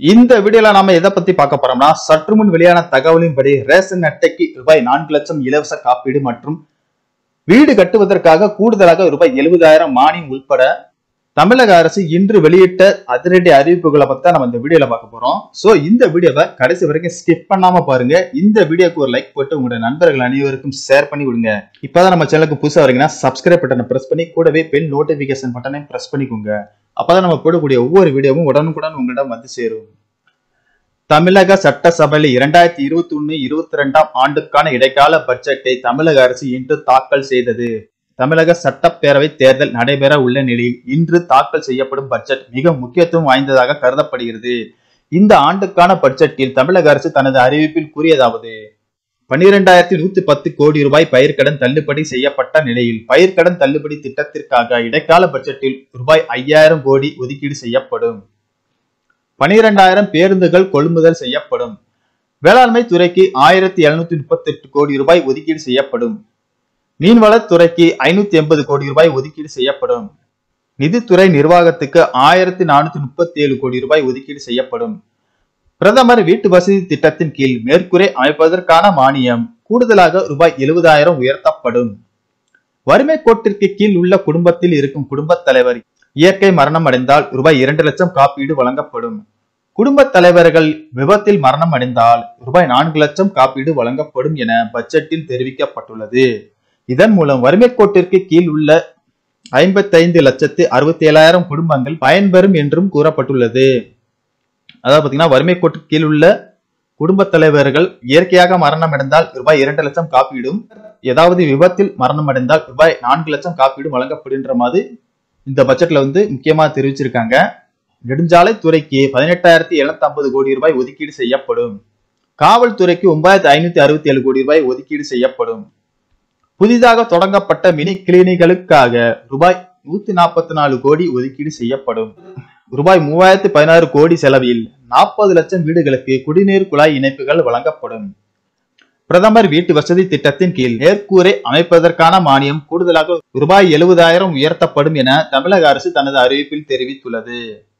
இந்த வீடியோல நாம எதை பத்தி பார்க்க போறோம்னா, சற்று முன் வெளியான தகவலின்படி ரேஷன் அட்டைக்கு ரூபாய் 4 லட்சம் இலவச காப்பீடு மற்றும் வீடு கட்டுவதற்காக கூடுதலாக ரூபாய் 70,000 மானியம் உட்பட தமிழக அரசு இன்று வெளியிட்ட அதிரடி அறிவிப்புகளை பத்தி நம்ம இந்த வீடியோல பார்க்க போறோம். சோ இந்த வீடியோவை கடைசி வரைக்கும் ஸ்கிப் பண்ணாம பாருங்க. இந்த வீடியோக்கு ஒரு லைக் போட்டு உங்களுடைய நண்பர்கள் அனைவருக்கும் ஷேர் பண்ணி விடுங்க. இப்பதான் நம்ம சேனலுக்கு புதுசா வரீங்கன்னா சப்ஸ்கிரைப் பட்டனை பிரஸ் பண்ணி கூடவே பெல் நோட்டிபிகேஷன் பட்டனை பிரஸ் பண்ணிக்கோங்க. அப்பதான் நம்ம போடக்கூடிய ஒவ்வொரு வீடியோவும் உடனுக்குடன் உங்களிடம் வந்து சேரும். தமிழக சட்டசபையில் 2021-22 ஆண்டுக்கான இடைக்கால பட்ஜெட்டை தமிழக அரசு இன்று தாக்கல் செய்தது. தமிழக சட்டப்பேரவை தேர்தல் நடைபெற உள்ள நிலையில் இன்று தாக்கல் செய்யப்படும் பட்ஜெட் மிக முக்கியத்துவம் வாய்ந்ததாக கருதப்படுகிறது. இந்த ஆண்டுக்கான பட்ஜெட்டில் தமிழக அரசு தனது அறிவிப்பில் கூறியதாவது: 12,110 கோடி ரூபாய் பயிர்க்கடன் தள்ளுபடி செய்யப்பட்ட நிலையில் பயிர்க்கடன் தள்ளுபடி திட்டத்திற்காக இடைக்கால பட்ஜெட்டில் ரூபாய் 5,000 கோடி ஒதுக்கீடு செய்யப்படும். 12,000 பேருந்துகள் கொள்முதல் செய்யப்படும். வேளாண்மை துறைக்கு 1,738 கோடி ரூபாய் ஒதுக்கீடு செய்யப்படும். மீன்வளத்துறைக்கு 580 கோடி ரூபாய் ஒதுக்கீடு செய்யப்படும். நிதித்துறை நிர்வாகத்துக்கு 1,437 கோடி ரூபாய் ஒதுக்கீடு செய்யப்படும். பிரதமர் வீட்டு வசதி திட்டத்தின் கீழ் மேற்கூரை அமைப்பதற்கான மானியம் கூடுதலாக ரூபாய் 70,000 உயர்த்தப்படும். வறுமை கோட்டிற்கு கீழ் உள்ள குடும்பத்தில் இருக்கும் குடும்பத் தலைவர் இயற்கை மரணம் அடைந்தால் ரூபாய் 2 லட்சம் காப்பீடு வழங்கப்படும். குடும்பத் தலைவர்கள் விபத்தில் மரணம் அடைந்தால் ரூபாய் 4 லட்சம் காப்பீடு வழங்கப்படும் என பட்ஜெட்டில் தெரிவிக்கப்பட்டுள்ளது. இதன் மூலம் வறுமை கோட்டிற்கு கீழ் உள்ள 55,67,000 குடும்பங்கள் பயன்பெறும் என்றும் கூறப்பட்டுள்ளது. அதாவது பாத்தீங்கன்னா, வறுமை கோட்டுக்கு கீழ் உள்ள குடும்ப தலைவர்கள் இயற்கையாக மரணம் அடைந்தால் ரூபாய் 2 லட்சம் காப்பீடும், ஏதாவது விபத்தில் மரணம் அடைந்தால் ரூபாய் 4 லட்சம் காப்பீடும் வழங்கப்படுகின்ற மாதிரி இந்த பட்ஜெட்ல முக்கியமா தெரிவிச்சிருக்காங்க. நெடுஞ்சாலை துறைக்கு 18,750 கோடி ரூபாய் ஒதுக்கீடு செய்யப்படும். காவல்துறைக்கு 9,567 கோடி ரூபாய் ஒதுக்கீடு செய்யப்படும். புதிதாக தொடங்கப்பட்ட மினி கிளினிகளுக்காக ரூபாய் 144 கோடி ஒதுக்கீடு செய்யப்படும். ரூபாய் 3,016 கோடி செலவில் 40 லட்சம் வீடுகளுக்கு குடிநீர் குழாய் இணைப்புகள் வழங்கப்படும். பிரதமர் வீட்டு வசதி திட்டத்தின் கீழ் மேற்கூரை அமைப்பதற்கான மானியம் கூடுதலாக ரூபாய் 70,000 உயர்த்தப்படும் என தமிழக அரசு தனது அறிவிப்பில் தெரிவித்துள்ளது.